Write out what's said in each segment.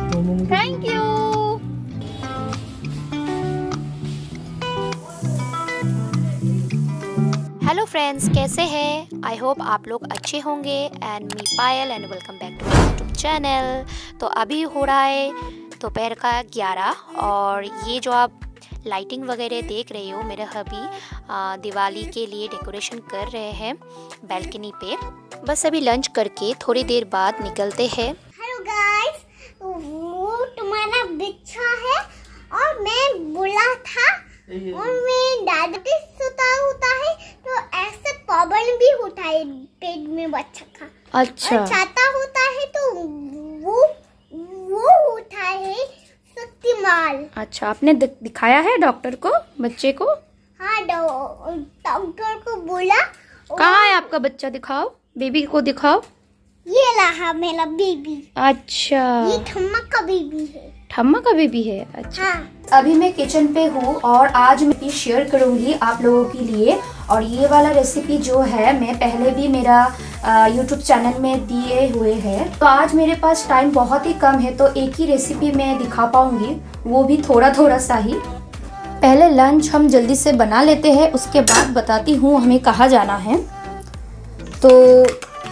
Thank you. Hello friends, कैसे हैं? I hope आप लोग अच्छे होंगे। And me Payal and welcome back to my YouTube channel. तो अभी हो रहा है दोपहर का 11 और ये जो आप लाइटिंग वगैरह देख रहे हो, मेरे हबी दिवाली के लिए डेकोरेशन कर रहे हैं बैल्कनी पे। बस अभी लंच करके थोड़ी देर बाद निकलते हैं। हेलो गाइस, वो तुम्हारा बिच्छा है और मैं बोला था और मैं दादी सोता होता है तो ऐसे प्रॉब्लम भी होता है पेट में बच्चा का। अच्छा। और चाहता होता है तो वो होता है शक्तिमान। अच्छा, आपने दिखाया है डॉक्टर को बच्चे को? हाँ, डॉक्टर को बोला। कहाँ है आपका बच्चा? दिखाओ, बेबी को दिखाओ। ये रहा मेरा बेबी। अच्छा, ये ठम्मा का बेबी है। ठम्मा का बेबी है। अच्छा। हाँ। अभी मैं किचन पे हूँ और आज मैं शेयर करूँगी आप लोगों के लिए। और ये वाला रेसिपी जो है मैं पहले भी मेरा YouTube चैनल में दिए हुए हैं। तो आज मेरे पास टाइम बहुत ही कम है तो एक ही रेसिपी मैं दिखा पाऊँगी, वो भी थोड़ा थोड़ा सा ही। पहले लंच हम जल्दी से बना लेते हैं, उसके बाद बताती हूँ हमें कहाँ जाना है। तो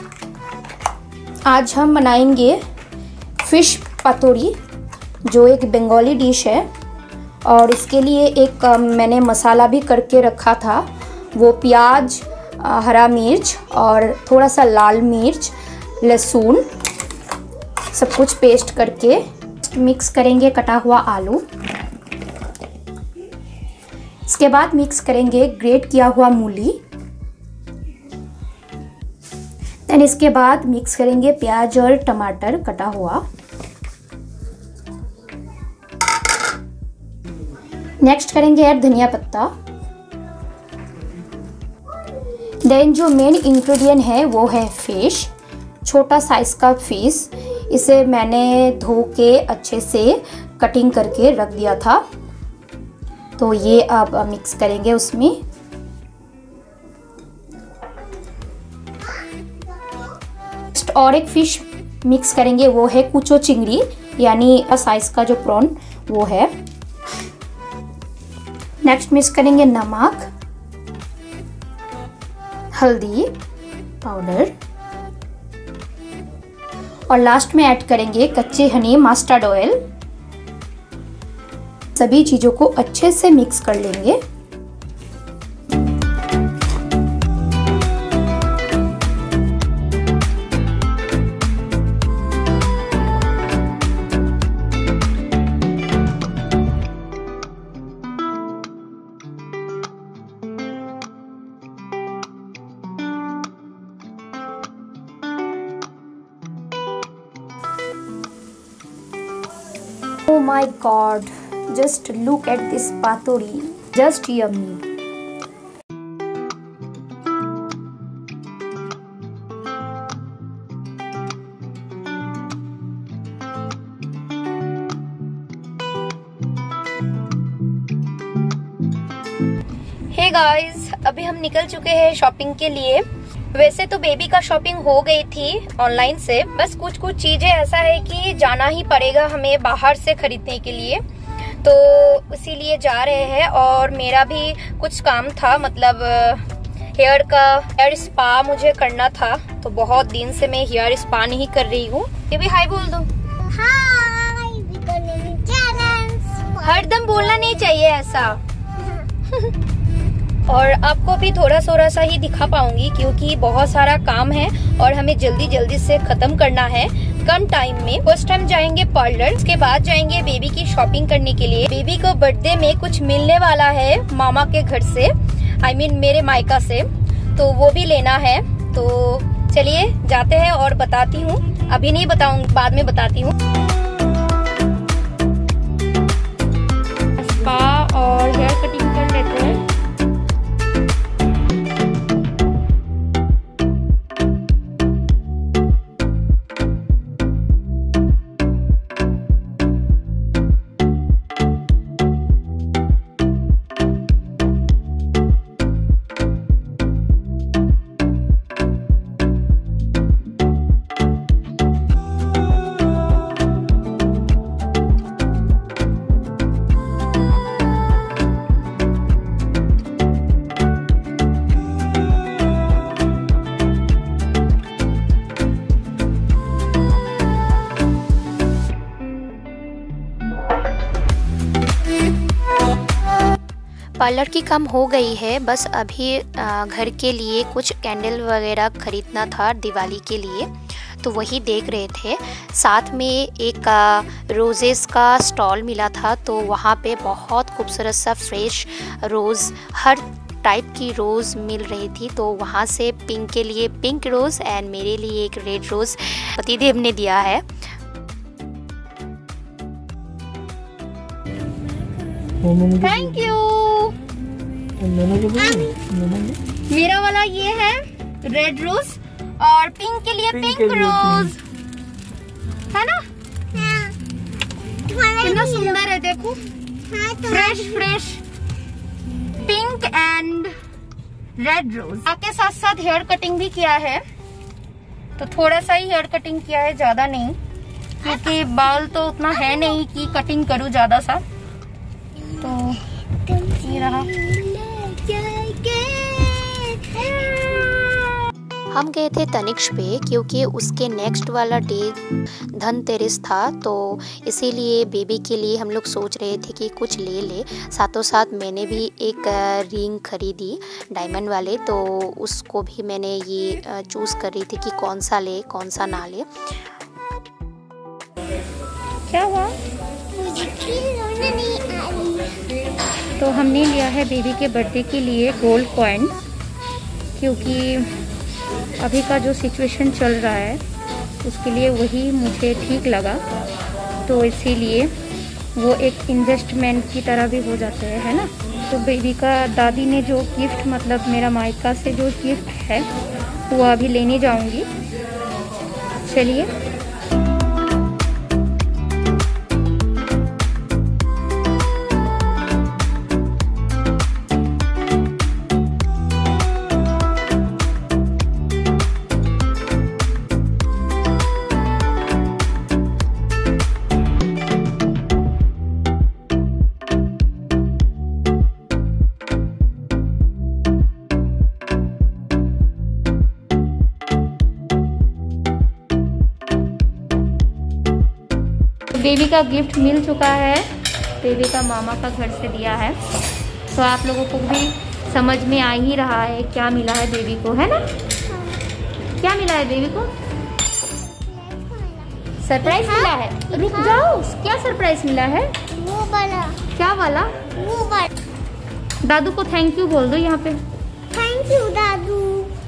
आज हम बनाएंगे फिश पतोड़ी, जो एक बंगाली डिश है। और इसके लिए एक मैंने मसाला भी करके रखा था, वो प्याज, हरा मिर्च और थोड़ा सा लाल मिर्च, लहसुन, सब कुछ पेस्ट करके मिक्स करेंगे। कटा हुआ आलू, इसके बाद मिक्स करेंगे ग्रेट किया हुआ मूली। देन इसके बाद मिक्स करेंगे प्याज और टमाटर कटा हुआ। नेक्स्ट करेंगे ऐड धनिया पत्ता। देन जो मेन इंग्रेडिएंट है वो है फिश, छोटा साइज का फिश। इसे मैंने धो के अच्छे से कटिंग करके रख दिया था। तो ये अब मिक्स करेंगे उसमें। और एक फिश मिक्स करेंगे, वो है कुचो चिंगड़ी, यानी साइज का जो प्रॉन वो है। नेक्स्ट मिक्स करेंगे नमक, हल्दी पाउडर और लास्ट में ऐड करेंगे कच्चे हनी मस्टर्ड ऑयल। सभी चीजों को अच्छे से मिक्स कर लेंगे। Oh my God, just look at this patori, just yummy. Hey guys, अभी हम निकल चुके हैं शॉपिंग के लिए। वैसे तो बेबी का शॉपिंग हो गई थी ऑनलाइन से, बस कुछ कुछ चीजें ऐसा है कि जाना ही पड़ेगा हमें बाहर से खरीदने के लिए, तो इसीलिए जा रहे हैं। और मेरा भी कुछ काम था, मतलब हेयर स्पा मुझे करना था, तो बहुत दिन से मैं हेयर स्पा नहीं कर रही हूँ। ये भी हाय बोल दो। हाय, हरदम बोलना नहीं चाहिए ऐसा। और आपको भी थोड़ा थोड़ा सा ही दिखा पाऊंगी क्योंकि बहुत सारा काम है और हमें जल्दी जल्दी से खत्म करना है कम टाइम में। फर्स्ट टाइम जाएंगे पार्लर, उसके बाद जाएंगे बेबी की शॉपिंग करने के लिए। बेबी को बर्थडे में कुछ मिलने वाला है मामा के घर से, I mean मेरे मायका से, तो वो भी लेना है। तो चलिए जाते हैं और बताती हूँ, अभी नहीं बताऊंगी, बाद में बताती हूँ। स्पा और हेयर कटिंग कर लेते हैं। पार्लर की काम हो गई है, बस अभी घर के लिए कुछ कैंडल वगैरह खरीदना था दिवाली के लिए, तो वही देख रहे थे। साथ में एक रोजेस का स्टॉल मिला था, तो वहाँ पे बहुत खूबसूरत सा फ्रेश रोज़, हर टाइप की रोज़ मिल रही थी। तो वहाँ से पिंक के लिए पिंक रोज़ एंड मेरे लिए एक रेड रोज़ पतिदेव ने दिया है। Thank you. मेरा वाला ये है रेड रोज़ और पिंक के लिए पिंक रोज़ है ना। कितना सुंदर है देखो, fresh fresh pink and red rose. आपके साथ साथ हेयर कटिंग भी किया है, तो थोड़ा सा ही हेयर कटिंग किया है, ज्यादा नहीं, क्योंकि बाल तो उतना है नहीं कि कटिंग करूँ ज्यादा सा। तो ये रहा। हम गए थे तनिष्क पे, क्योंकि उसके नेक्स्ट वाला डे धनतेरस था, तो इसीलिए बेबी के लिए हम लोग सोच रहे थे कि कुछ ले ले। साथों साथ मैंने भी एक रिंग खरीदी डायमंड वाले, तो उसको भी मैंने ये चूज़ कर रही थी कि कौन सा ले कौन सा ना ले। क्या हुआ? तो हमने लिया है बेबी के बर्थडे के लिए गोल्ड कॉइन, क्योंकि अभी का जो सिचुएशन चल रहा है उसके लिए वही मुझे ठीक लगा, तो इसीलिए वो एक इन्वेस्टमेंट की तरह भी हो जाते हैं, है ना। तो बेबी का दादी ने जो गिफ्ट, मतलब मेरा मायका से जो गिफ्ट है वो अभी लेने जाऊंगी। चलिए। बेबी का गिफ्ट मिल चुका है, बेबी का मामा का घर से दिया है, तो आप लोगों को भी समझ में आ ही रहा है क्या मिला है बेबी को, है ना। क्या मिला है बेबी को? सरप्राइज मिला है। रुक जाओ, क्या सरप्राइज मिला है? वो वाला। क्या वाला? वो वाला। दादू को थैंक यू बोल दो यहाँ पे। थैंक यू दादू।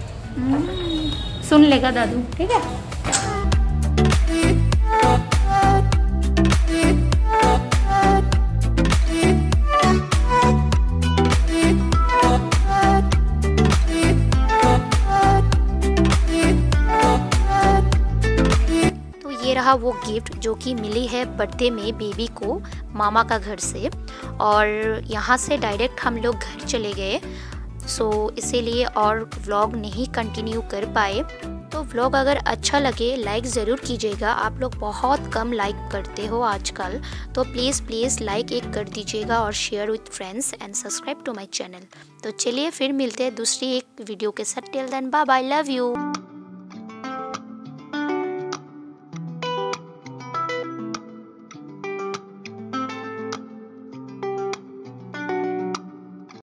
सुन लेगा दादू, ठीक है। रहा वो गिफ्ट जो कि मिली है बर्थडे में बेबी को मामा का घर से, और यहाँ से डायरेक्ट हम लोग घर चले गए, सो इसीलिए और व्लॉग नहीं कंटिन्यू कर पाए। तो व्लॉग अगर अच्छा लगे लाइक ज़रूर कीजिएगा, आप लोग बहुत कम लाइक करते हो आजकल, तो प्लीज़ लाइक एक कर दीजिएगा और share with friends and subscribe to my channel. तो चलिए फिर मिलते हैं दूसरी एक वीडियो के साथ। Till then bye bye, love you.